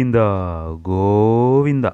Govinda Govinda.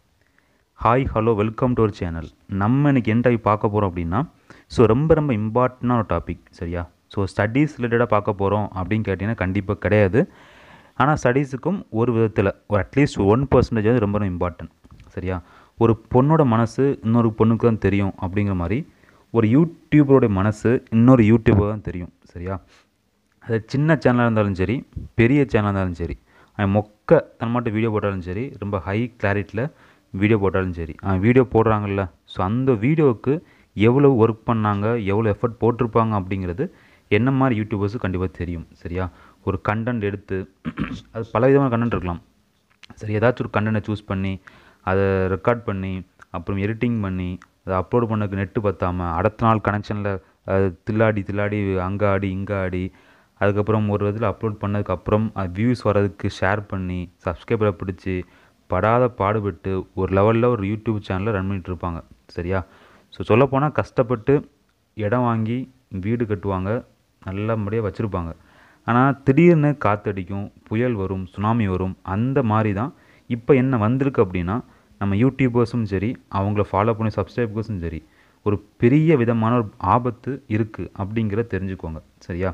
Hi hello welcome to our channel. நம்ம இன்றைக்கி என்ன டாபிக் பார்க்க போகிறோம் அப்படின்னா, ரொம்ப இம்பார்ட்டண்டான ஒரு டாபிக். சரியா? ஸ்டடீஸ் ரிலேட்டடாக பார்க்க போகிறோம் அப்படின்னு கேட்டிங்கன்னா கண்டிப்பாக கிடையாது. ஆனால் ஸ்டடீஸுக்கும் ஒரு விதத்தில் ஒரு அட்லீஸ்ட் 1% வந்து ரொம்ப இம்பார்ட்டன்ட். சரியா? ஒரு பொண்ணோட மனசு இன்னொரு பொண்ணுக்கு தான் தெரியும் அப்படிங்கிற மாதிரி ஒரு யூடியூபரோடைய மனசு இன்னொரு யூடியூபர் தான் தெரியும். சரியா? அது சின்ன சேனலாக இருந்தாலும் சரி, பெரிய சேனலாக இருந்தாலும் சரி, அவன் மொக்க தன்மாட்டு வீடியோ போட்டாலும் சரி, ரொம்ப ஹை கிளாரிட்டியில் வீடியோ போட்டாலும் சரி, வீடியோ போடுறாங்கல்ல, அந்த வீடியோவுக்கு எவ்வளோ ஒர்க் பண்ணாங்க, எவ்வளோ எஃபர்ட் போட்டிருப்பாங்க அப்படிங்கிறது என்ன மாதிரி யூடியூபர்ஸுக்கு கண்டிப்பாக தெரியும். சரியா? ஒரு கண்டென்ட் எடுத்து அது பல விதமான கண்டென்ட் இருக்கலாம். சரி, ஏதாச்சும் ஒரு கண்டென்ட்டை சூஸ் பண்ணி அதை ரெக்கார்ட் பண்ணி அப்புறம் எடிட்டிங் பண்ணி அதை அப்லோட் பண்ணதுக்கு நெட்டு பற்றாமல் அடுத்த நாள் கனெக்ஷனில் தில்லாடி அங்கே ஆடி இங்கே ஆடி அதுக்கப்புறம் ஒரு இதில் அப்லோட் பண்ணதுக்கப்புறம் வியூஸ் வர்றதுக்கு ஷேர் பண்ணி சப்ஸ்கிரைபரை பிடிச்சி படாத பாடுபட்டு ஒரு லெவலில் ஒரு யூடியூப் சேனலை ரன் பண்ணிகிட்ருப்பாங்க. சரியா? சொல்லப்போனால் கஷ்டப்பட்டு இடம் வாங்கி வீடு கட்டுவாங்க, நல்லபடியாக வச்சுருப்பாங்க. ஆனால் திடீர்னு காற்றடிக்கும், புயல் வரும், சுனாமி வரும். அந்த மாதிரி தான் இப்போ என்ன வந்திருக்கு அப்படின்னா, நம்ம யூடியூபர்ஸும் சரி, அவங்கள ஃபாலோ பண்ணி சப்ஸ்கிரைபர்ஸும் சரி, ஒரு பெரிய விதமான ஒரு ஆபத்து இருக்குது அப்படிங்கிறத தெரிஞ்சுக்கோங்க. சரியா?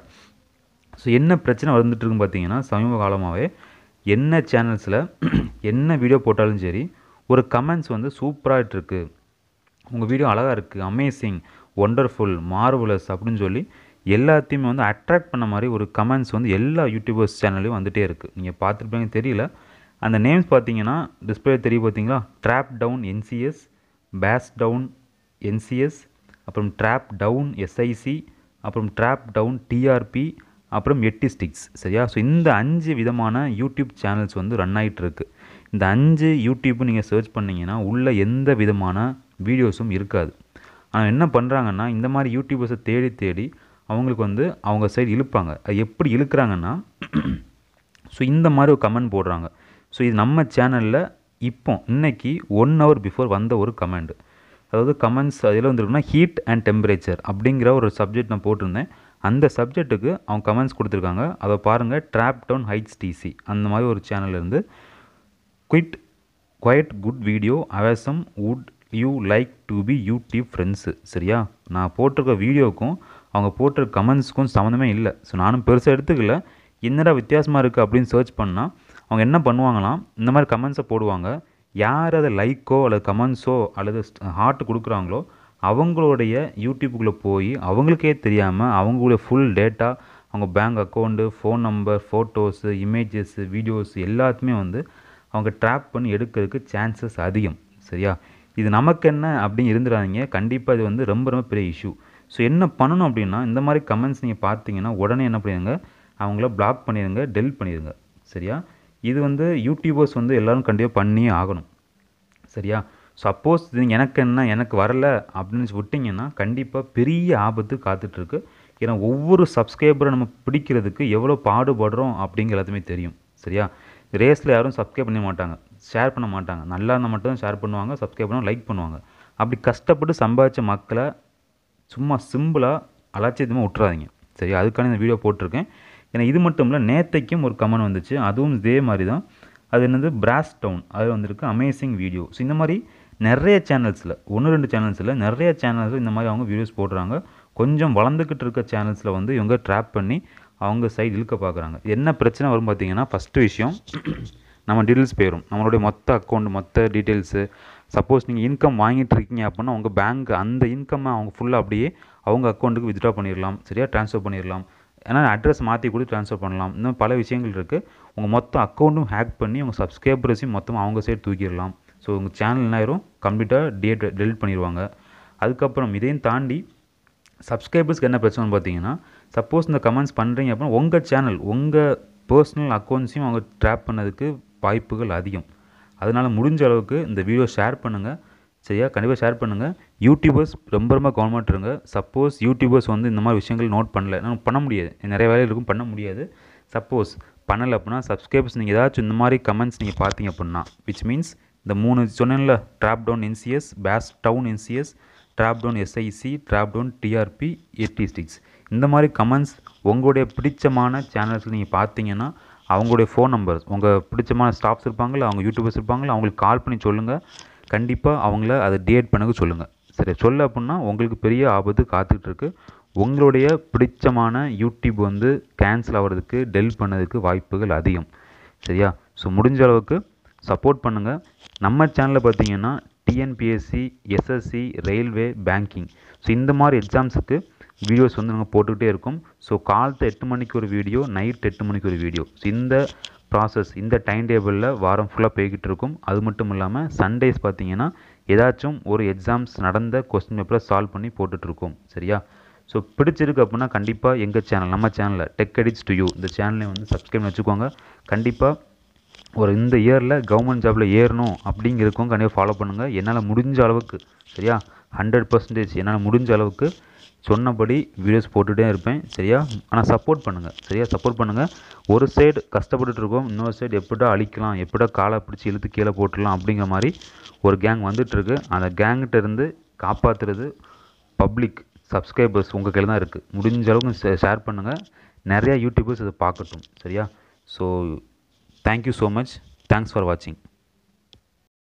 என்ன பிரச்சனை வந்துட்டுருக்குன்னு பார்த்தீங்கன்னா, சமீப காலமாகவே என்ன சேனல்ஸில் என்ன வீடியோ போட்டாலும் சரி, ஒரு கமெண்ட்ஸ் வந்து சூப்பராகிட்டுருக்கு, உங்கள் வீடியோ அழகாக இருக்குது, அமேசிங், ஒண்டர்ஃபுல், மார்வலஸ் அப்படின்னு சொல்லி எல்லாத்தையுமே வந்து அட்ராக்ட் பண்ண மாதிரி ஒரு கமெண்ட்ஸ் வந்து எல்லா யூடியூபர்ஸ் சேனல்லையும் வந்துகிட்டே இருக்குது. நீங்கள் பார்த்துருப்பீங்க தெரியல, அந்த நேம்ஸ் பார்த்தீங்கன்னா டிஸ்பிளே தெரியும் பார்த்தீங்களா? Drop down NCS, base down NCS, அப்புறம் ட்ராப் டவுன் எஸ்ஐசி, அப்புறம் ட்ராப் டவுன் டிஆர்பி, அப்புறம் 8 ஸ்டிக்ஸ். சரியா? இந்த 5 விதமான யூடியூப் சேனல்ஸ் வந்து ரன் ஆகிட்டுருக்கு. இந்த 5 யூடியூப்பு நீங்கள் சர்ச் பண்ணிங்கன்னா உள்ளே எந்த விதமான வீடியோஸும் இருக்காது. ஆனால் என்ன பண்ணுறாங்கன்னா, இந்த மாதிரி யூடியூபர்ஸை தேடி தேடி அவங்களுக்கு வந்து அவங்க சைடு இழுப்பாங்க. அது எப்படி இழுக்கிறாங்கன்னா, இந்த மாதிரி ஒரு கமெண்ட் போடுறாங்க. இது நம்ம சேனலில் இப்போ இன்றைக்கி 1 hour பிஃபோர் வந்த ஒரு கமெண்ட். அதாவது கமெண்ட்ஸ் அதில் வந்துருக்குன்னா ஹீட் அண்ட் டெம்பரேச்சர் அப்படிங்கிற ஒரு சப்ஜெக்ட் நான் போட்டிருந்தேன். அந்த சப்ஜெக்ட்டுக்கு அவங்க கமெண்ட்ஸ் கொடுத்துருக்காங்க. அதை பாருங்கள். ட்ராப் டவுன் ஹைட்ஸ் டிசி அந்த மாதிரி ஒரு சேனல்லேருந்து குவைட் குட் வீடியோ அவசம் would you like to be YouTube friends. சரியா? நான் போட்டிருக்க வீடியோவுக்கும் அவங்க போட்டிருக்க கமெண்ட்ஸுக்கும் சம்மந்தமே இல்லை. நானும் பெருசாக எடுத்துக்கல, என்னடா வித்தியாசமாக இருக்குது அப்படின்னு சர்ச் பண்ணால் அவங்க என்ன பண்ணுவாங்களாம், இந்த மாதிரி கமெண்ட்ஸை போடுவாங்க. யார் அதை லைக்கோ அல்லது கமெண்ட்ஸோ அல்லது ஹார்ட் கொடுக்குறாங்களோ அவங்களுடைய யூடியூப்புக்குள்ளே போய் அவங்களுக்கே தெரியாமல் அவங்களுடைய ஃபுல் டேட்டா, அவங்க bank account, phone number, photos, images, videos எல்லாத்தையுமே வந்து அவங்க ட்ராப் பண்ணி எடுக்கிறதுக்கு சான்சஸ் அதிகம். சரியா? இது நமக்கு என்ன அப்படின்னு இருந்துடாதீங்க. கண்டிப்பாக இது வந்து ரொம்ப ரொம்ப பெரிய இஷ்யூ. என்ன பண்ணணும் அப்படின்னா, இந்த மாதிரி கமெண்ட்ஸ் நீங்கள் பார்த்தீங்கன்னா உடனே என்ன பண்ணிடுங்க, அவங்கள பிளாக் பண்ணிடுங்க, டெலிட் பண்ணிடுங்க. சரியா? இது வந்து யூடியூபர்ஸ் வந்து எல்லோரும் கண்டிப்பாக பண்ணியே ஆகணும். சரியா? சப்போஸ் இது எனக்கு வரலை அப்படின்னு விட்டிங்கன்னா கண்டிப்பாக பெரிய ஆபத்து காத்துட்ருக்கு. ஏன்னா ஒவ்வொரு சப்ஸ்கிரைபரை நம்ம பிடிக்கிறதுக்கு எவ்வளோ பாடுபடுறோம் அப்படிங்கிற எல்லாத்துமே தெரியும். சரியா? ரேஸில் யாரும் சப்ஸ்கிரைப் பண்ண மாட்டாங்க, ஷேர் பண்ண மாட்டாங்க. நல்லா இருந்தால் மட்டும் தான் ஷேர் பண்ணுவாங்க, சப்ஸ்கிரைப் பண்ணுவாங்க, லைக் பண்ணுவாங்க. அப்படி கஷ்டப்பட்டு சம்பாதிச்ச மக்களை சும்மா சிம்பிளாக அலட்சியமாக விட்டுறாதீங்க. சரியா? அதுக்கான இந்த வீடியோ போட்டிருக்கேன். ஏன்னா இது மட்டும் இல்லை, நேத்தைக்கும் ஒரு கமெண்ட் வந்துச்சு, அதுவும் இதே மாதிரி தான். அது என்னது, பிராஸ் டவுன், அது வந்திருக்கு அமேசிங் வீடியோ. இந்த மாதிரி நிறைய சேனல்ஸில் 1-2 சேனல்ஸில் நிறைய சேனல்ஸில் இந்த மாதிரி அவங்க வீடியோஸ் போடுறாங்க. கொஞ்சம் வளர்ந்துக்கிட்டு இருக்க சேனல்ஸில் வந்து இவங்க ட்ராப் பண்ணி அவங்க சைடு இழுக்க பார்க்குறாங்க. என்ன பிரச்சனை வரும் பார்த்தீங்கன்னா, ஃபஸ்ட்டு விஷயம் நம்ம டீட்டெயில்ஸ் போயிடும். நம்மளுடைய மொத்த அக்கௌண்ட், மொத்த டீட்டெயில்ஸு. சப்போஸ் நீங்கள் இன்கம் வாங்கிட்டு இருக்கீங்க அப்படின்னா உங்கள் பேங்க் அந்த இன்கம்மை அவங்க ஃபுல்லாக அப்படியே அவங்க அக்கௌண்ட்டுக்கு வித்ட்ரா பண்ணிடலாம். சரியா? ட்ரான்ஸ்ஃபர் பண்ணிடலாம். ஏன்னா அட்ரஸ் மாற்றி கூட ட்ரான்ஸ்ஃபர் பண்ணலாம். இன்னும் பல விஷயங்கள் இருக்குது. உங்கள் மொத்த அக்கௌண்ட்டும் ஹேக் பண்ணி உங்கள் சப்ஸ்கிரைபர்ஸையும் மொத்தமாக அவங்க சைடு தூக்கிடலாம். உங்கள் சேனல் என்ன ஆயிரும், கம்ப்ளீட்டாக டெலிட் பண்ணிடுவாங்க. அதுக்கப்புறம் இதையும் தாண்டி சப்ஸ்கிரைபர்ஸ்க்கு என்ன பிரச்சனைன்னு பார்த்தீங்கன்னா, சப்போஸ் இந்த கமெண்ட்ஸ் பண்ணுறீங்க அப்படின்னா உங்கள் சேனல், உங்கள் பர்சனல் அக்கௌண்ட்ஸையும் அவங்க ட்ராப் பண்ணதுக்கு வாய்ப்புகள் அதிகம். அதனால் முடிஞ்ச அளவுக்கு இந்த வீடியோ ஷேர் பண்ணுங்கள். சரியா? கண்டிப்பாக ஷேர் பண்ணுங்கள். யூடியூபர்ஸ் ரொம்ப ரொம்ப கவனமாக இருங்க. சப்போஸ் யூடியூபர்ஸ் வந்து இந்த மாதிரி விஷயங்கள் நோட் பண்ணல, நம்ம பண்ண முடியாது, நிறைய வேலைகள் இருக்கும், பண்ண முடியாது. சப்போஸ் பண்ணலை அப்படின்னா சப்ஸ்கிரைபர்ஸ் நீங்கள் ஏதாச்சும் இந்த மாதிரி கமெண்ட்ஸ் நீங்கள் பார்த்தீங்க அப்படின்னா, விச் மீன்ஸ் இந்த 3 சொன்னேன்ல, drop down NCS, base down NCS, drop down SIC, drop down TRP, 8 sticks, இந்த மாதிரி கமெண்ட்ஸ் உங்களுடைய பிடிச்சமான சேனல்ஸில் நீங்கள் பார்த்தீங்கன்னா அவங்களுடைய ஃபோன் நம்பர், உங்கள் பிடிச்சமான ஸ்டாஃப்ஸ் இருப்பாங்களா, அவங்க யூடியூபர்ஸ் இருப்பாங்களா, அவங்களுக்கு கால் பண்ணி சொல்லுங்கள். கண்டிப்பாக அவங்கள அதை டிஏட் பண்ண சொல்லுங்கள். சரி, சொல்ல அப்படின்னா உங்களுக்கு பெரிய ஆபத்து காத்துட்ருக்கு. உங்களுடைய பிடிச்சமான யூடியூப் வந்து கேன்சல் ஆகிறதுக்கு, டெலிட் பண்ணதுக்கு வாய்ப்புகள் அதிகம். சரியா? ஸோ முடிஞ்ச அளவுக்கு சப்போர்ட் பண்ணுங்கள். நம்ம சேனலில் பார்த்தீங்கன்னா TNPSC, SSC, railway, banking, so இந்த மாதிரி எக்ஸாம்ஸுக்கு வீடியோஸ் வந்து நாங்கள் போட்டுக்கிட்டே இருக்கோம். ஸோ காலத்து 8 மணிக்கு ஒரு வீடியோ, நைட் 8 மணிக்கு ஒரு வீடியோ. ஸோ இந்த ப்ராசஸ், இந்த டைம் டேபிளில் வாரம் ஃபுல்லாக போய்கிட்டு இருக்கும். அது மட்டும் இல்லாமல் சண்டேஸ் பார்த்தீங்கன்னா ஏதாச்சும் ஒரு எக்ஸாம்ஸ் நடந்த கொஸ்டின் பேப்பரை சால்வ் பண்ணி போட்டுட்ருக்கோம். சரியா? ஸோ பிடிச்சிருக்கு அப்படின்னா கண்டிப்பாக எங்கள் சேனல், நம்ம சேனலில் டெக் எடிட்ஸ் டு யூ, இந்த சேனலை வந்து சப்ஸ்கிரைப் பண்ணி வச்சுக்கோங்க. கண்டிப்பாக ஒரு இந்த இயரில் கவர்மெண்ட் ஜாபில் ஏறணும் அப்படிங்கிறதுக்கும் கண்டிப்பாக ஃபாலோ பண்ணுங்கள். என்னால் முடிஞ்ச அளவுக்கு, சரியா, 100% என்னால் முடிஞ்ச அளவுக்கு சொன்னபடி வீடியோஸ் போட்டுகிட்டே இருப்பேன். சரியா? ஆனால் சப்போர்ட் பண்ணுங்கள். சரியா? சப்போர்ட் பண்ணுங்கள். ஒரு சைடு கஷ்டப்பட்டுட்டு இருக்கோம், இன்னொரு சைடு எப்படா அழிக்கலாம், எப்படா காலை பிடிச்சி இழுத்து கீழே போட்டுடலாம் அப்படிங்கிற மாதிரி ஒரு கேங் வந்துட்டுருக்கு. அந்த கேங்கிட்ட இருந்து காப்பாற்றுறது பப்ளிக் சப்ஸ்கிரைபர்ஸ் உங்கள் கையில் தான் இருக்குது. முடிஞ்ச அளவுக்கு ஷேர் பண்ணுங்கள். நிறையா யூடியூபர்ஸ் இதை பார்க்கட்டும். சரியா? So thank you so much. Thanks for வாட்சிங்.